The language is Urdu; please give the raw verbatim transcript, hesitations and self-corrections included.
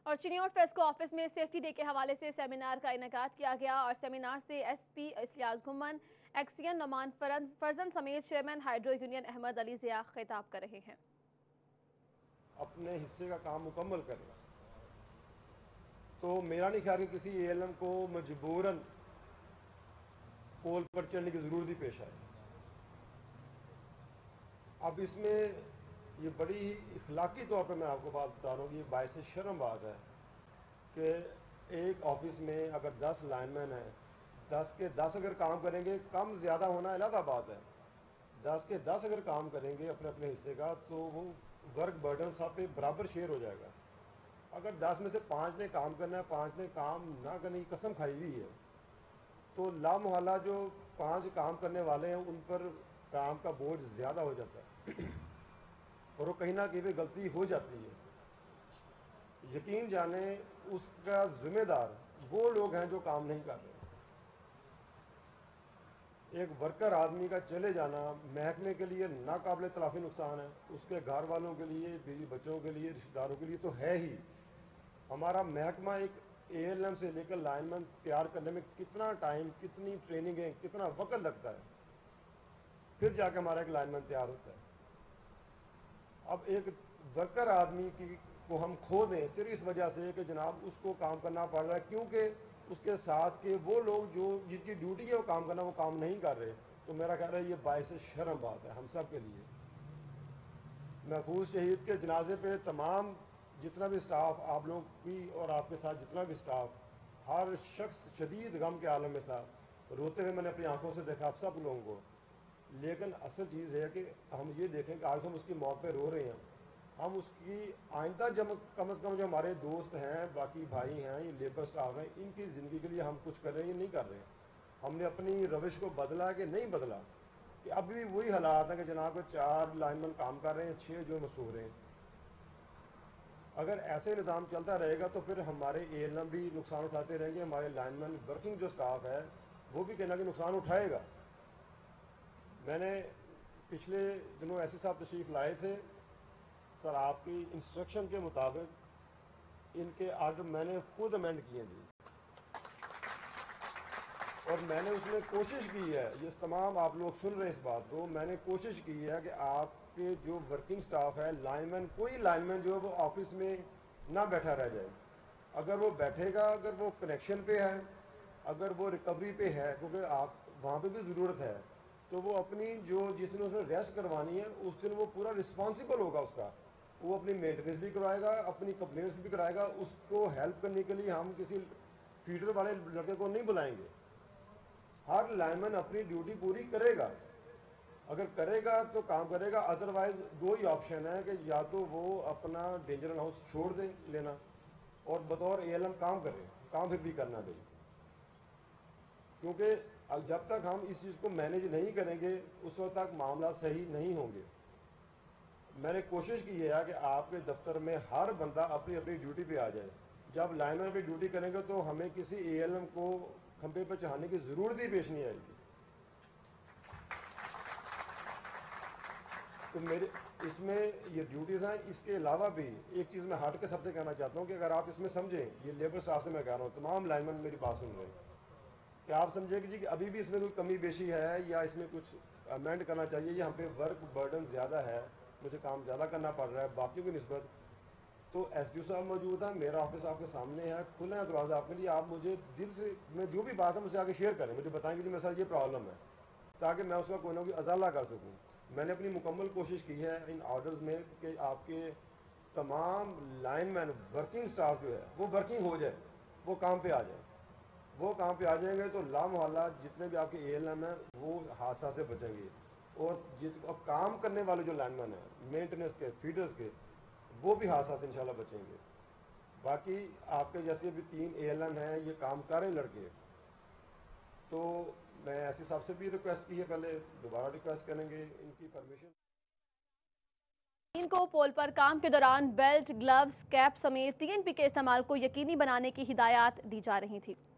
اور چنیوٹ فیسکو آفس میں سیفٹی ڈے کے حوالے سے سیمینار کا انعقاد کیا گیا اور سیمینار سے ایس پی اسلیاس گھمن، ایکسین نعمان فرزند سمیت chairman hydro union Ahmed Ali Zia خطاب کر رہے ہیں۔ اپنے حصے کا کام مکمل کریں تو میرا نہیں خیال کہ کسی اے ایل ایم کو مجبوراً پول پر چڑھنے کی ضرورت ہی پیش آئے۔ اب اس میں یہ بڑی اخلاقی طور پر میں آپ کو بات بتا رہا ہوں کہ یہ باعث شرم بات ہے کہ ایک آفس میں اگر دس لائن مین ہیں، دس کے دس اگر کام کریں گے، کم زیادہ ہونا علیحدہ بات ہے، دس کے دس اگر کام کریں گے اپنے اپنے حصے کا تو وہ ورک برڈن سب پہ برابر شیئر ہو جائے گا۔ اگر دس میں سے پانچ نے کام کرنا ہے، پانچ نے کام نہ کرنے کی قسم کھائی ہوئی ہے، تو لامحالہ جو پانچ کام کرنے والے ہیں ان پر کام کا بوجھ زیادہ ہو جاتا ہے اور وہ کہیں نہ کہیں پہ غلطی ہو جاتی ہے۔ یقین جانیں اس کا ذمہ دار وہ لوگ ہیں جو کام نہیں کر رہے۔ ایک ورکر آدمی کا چلے جانا محکمے کے لیے ناقابل تلافی نقصان ہے، اس کے گھر والوں کے لیے، بیوی بچوں کے لیے، رشتہ داروں کے لیے تو ہے ہی۔ ہمارا محکمہ ایک اے ایل ایم سے لے کر لائن مین تیار کرنے میں کتنا ٹائم، کتنی ٹریننگیں، کتنا وقت لگتا ہے، پھر جا کے ہمارا ایک لائن مین تیار ہوتا ہے۔ اب ایک ورکر آدمی کی کو ہم کھو دیں صرف اس وجہ سے کہ جناب اس کو کام کرنا پڑ رہا ہے کیونکہ اس کے ساتھ کے وہ لوگ جو جن کی ڈیوٹی ہے وہ کام کرنا، وہ کام نہیں کر رہے، تو میرا خیال ہے یہ باعث شرم بات ہے ہم سب کے لیے۔ محفوظ شہید کے جنازے پہ تمام جتنا بھی سٹاف آپ لوگ کی اور آپ کے ساتھ جتنا بھی سٹاف، ہر شخص شدید غم کے عالم میں تھا، روتے ہوئے میں نے اپنی آنکھوں سے دیکھا آپ سب لوگوں کو۔ لیکن اصل چیز ہے کہ ہم یہ دیکھیں کہ آج ہم اس کی موت پہ رو رہے ہیں، ہم اس کی آئندہ جب کم از کم جو ہمارے دوست ہیں، باقی بھائی ہیں، یہ لیبر سٹاف ہیں، ان کی زندگی کے لیے ہم کچھ کر رہے ہیں یا نہیں کر رہے ہیں۔ ہم نے اپنی روش کو بدلا کہ نہیں بدلا، کہ اب بھی وہی حالات ہیں کہ جناب کو چار لائن مین کام کر رہے ہیں، چھ جو مسو رہے ہیں۔ اگر ایسے نظام چلتا رہے گا تو پھر ہمارے اے ایل ایم بھی نقصان اٹھاتے رہیں گے، ہمارے لائن مین ورکنگ جو سٹاف ہے وہ بھی کہنا کہ نقصان اٹھائے گا۔ میں نے پچھلے دنوں ایسے صاحب تشریف لائے تھے، سر آپ کی انسٹرکشن کے مطابق ان کے آرڈر میں نے خود امینڈ کیے تھے اور میں نے اس میں کوشش کی ہے، یہ تمام آپ لوگ سن رہے ہیں اس بات کو، میں نے کوشش کی ہے کہ آپ کے جو ورکنگ سٹاف ہے، لائن مین، کوئی لائن مین جو ہے وہ آفس میں نہ بیٹھا رہ جائے۔ اگر وہ بیٹھے گا، اگر وہ کنیکشن پہ ہے، اگر وہ ریکوری پہ ہے، کیونکہ آپ وہاں پہ بھی ضرورت ہے، تو وہ اپنی جو جس دن اس نے ریسٹ کروانی ہے اس دن وہ پورا رسپانسبل ہوگا اس کا، وہ اپنی مینٹیننس بھی کروائے گا، اپنی کمپلینس بھی کرائے گا۔ اس کو ہیلپ کرنے کے لیے ہم کسی فیڈر والے لڑکے کو نہیں بلائیں گے، ہر لائن مین اپنی ڈیوٹی پوری کرے گا، اگر کرے گا تو کام کرے گا، ادروائز دو ہی آپشن ہے کہ یا تو وہ اپنا ڈینجر ہاؤس چھوڑ دے لینا اور بطور اے ایل ایم کام کرے، کام پھر بھی کرنا بھی، کیونکہ جب تک ہم اس چیز کو مینیج نہیں کریں گے اس وقت تک معاملات صحیح نہیں ہوں گے۔ میں نے کوشش کی ہے کہ آپ کے دفتر میں ہر بندہ اپنی اپنی ڈیوٹی پہ آ جائے، جب لائن مین پہ ڈیوٹی کریں گے تو ہمیں کسی اے ایل ایم کو کھمبے پہ چڑھانے کی ضرورت ہی پیش نہیں آئے گی۔ تو میرے اس میں یہ ڈیوٹیز ہیں، اس کے علاوہ بھی ایک چیز میں ہٹ کے سب سے کہنا چاہتا ہوں کہ اگر آپ اس میں سمجھیں، یہ لیبر سٹاف سے میں کہہ رہا ہوں، تمام لائن مین میری بات سن رہے ہیں، کہ آپ سمجھیں کہ جی کہ ابھی بھی اس میں کوئی کمی بیشی ہے یا اس میں کچھ امینڈ کرنا چاہیے، یہاں پہ ورک برڈن زیادہ ہے، مجھے کام زیادہ کرنا پڑ رہا ہے باقیوں کی نسبت، تو ایس ڈی او صاحب موجود ہیں، میرا آفس آپ کے سامنے ہے، کھلا ہے دروازہ آپ کے لیے، آپ مجھے دل سے میں جو بھی بات ہے مجھ سے آگے شیئر کریں، مجھے بتائیں کہ جی میرے ساتھ یہ پرابلم ہے، تاکہ میں اس کا کوئی نہ کوئی ازالہ کر سکوں۔ میں نے اپنی مکمل کوشش کی ہے ان آرڈرز میں کہ آپ کے تمام لائن مین ورکنگ سٹاف جو ہے وہ ورکنگ ہو جائے، وہ کام پہ آ جائے، وہ کام پہ آ جائیں گے تو لامحالہ جتنے بھی آپ کے اے ایل ایم ہیں وہ حادثہ سے بچیں گے، اور جت اب کام کرنے والے جو لائن مین ہیں مینٹیننس کے، فیڈرز کے، وہ بھی حادثہ سے انشاءاللہ بچیں گے۔ باقی آپ کے جیسے بھی تین اے ایل ایم ہیں یہ کام کر رہے ہیں لڑکے، تو میں ایسے صاحب سے بھی ریکویسٹ کی ہے، پہلے دوبارہ ریکویسٹ کریں گے ان کی پرمیشن۔ ان کو پول پر کام کے دوران بیلٹ، گلوز، کیپ سمیت ٹی این پی کے استعمال کو یقینی بنانے کی ہدایات دی جا رہی تھی۔